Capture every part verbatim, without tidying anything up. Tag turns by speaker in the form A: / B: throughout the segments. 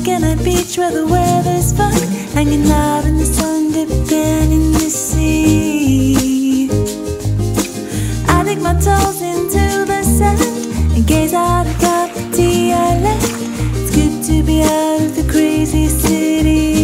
A: coconut beach where the weather's fun, hanging out in the sun, dipping in the sea. I dig my toes into the sand and gaze out at Kapiti Island. It's good to be out of the crazy city.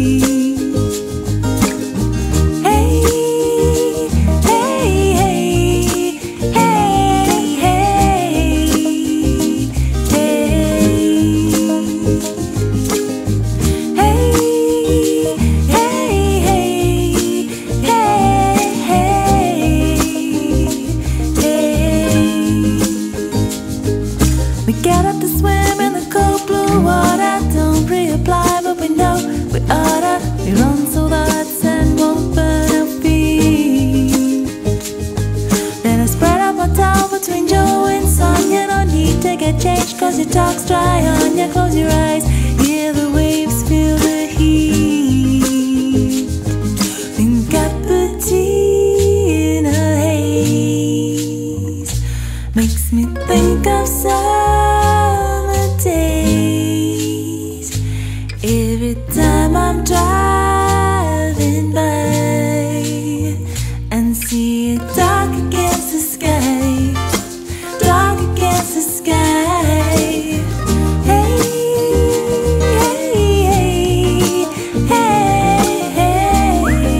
A: We get up to swim in the cold blue water. Don't reapply, but we know we oughta. We run so the hot sand won't burn our feet. Then I spread out my towel between Joe and Sonia. No need to get changed, cause your talk's dry on ya. Close your eyes, hear the waves, feel the heat. In Kapiti in a haze makes me think of summer days. Every time I'm driving by and see it dark against the sky, dark against the sky. Hey, hey, hey, hey, hey,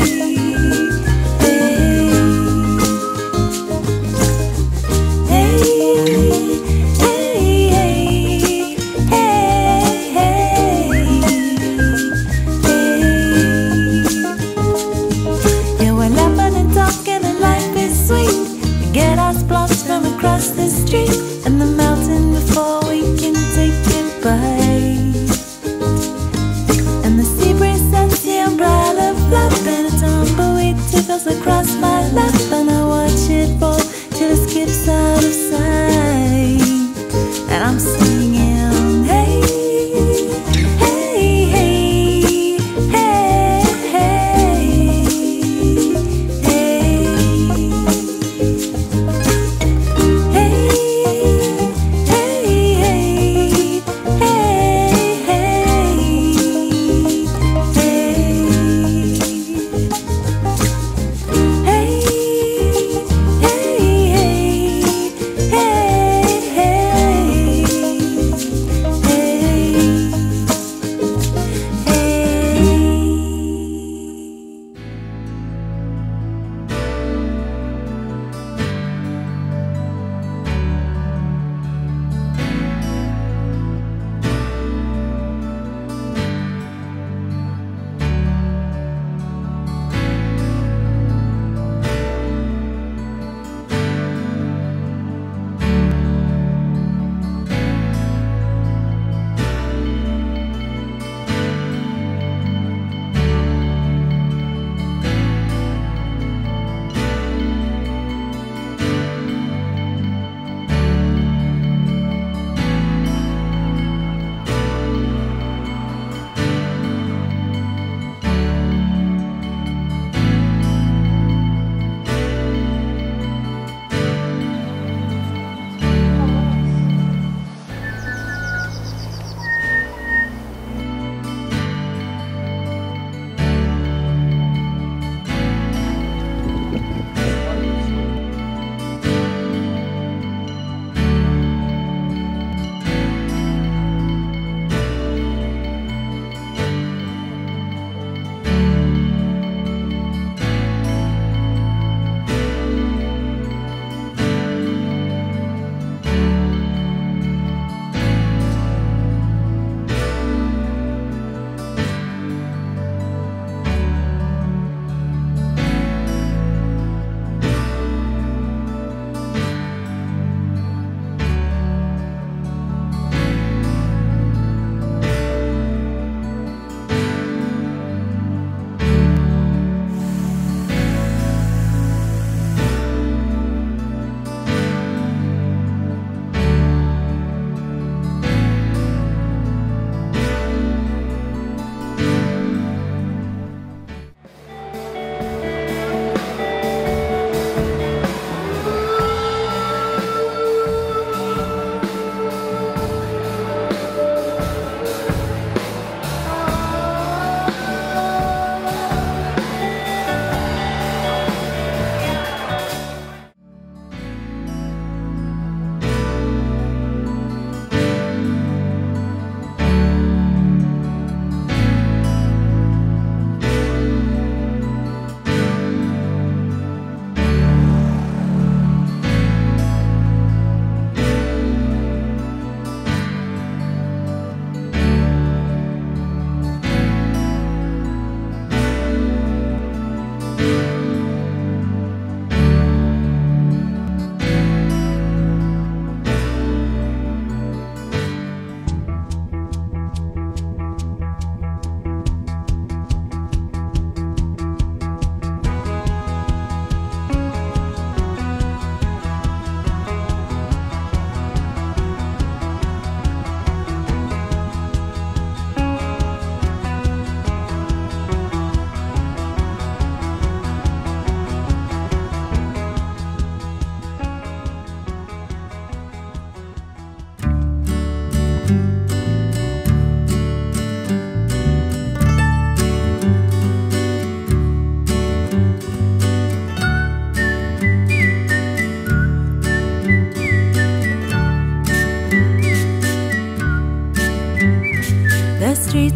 A: hey,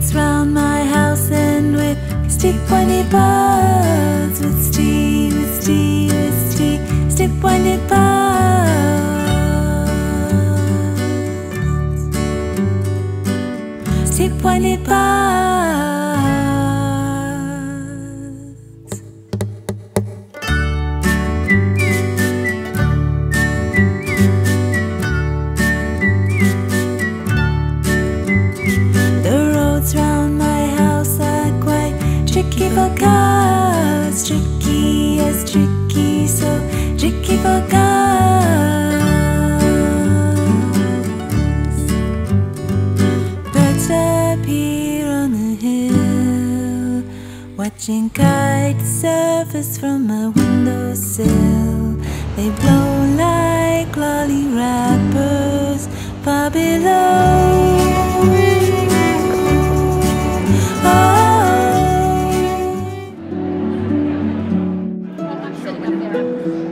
A: roads round my house end with steep pointed paths, with steep, with steep, with steep, steep pointed paths, steep pointed paths. Tricky for cars, tricky as tricky, so tricky for cars. Birds appear on the hill, watching kites surface from my windowsill. They blow like lolly wrappers far below.
B: Sitting up there.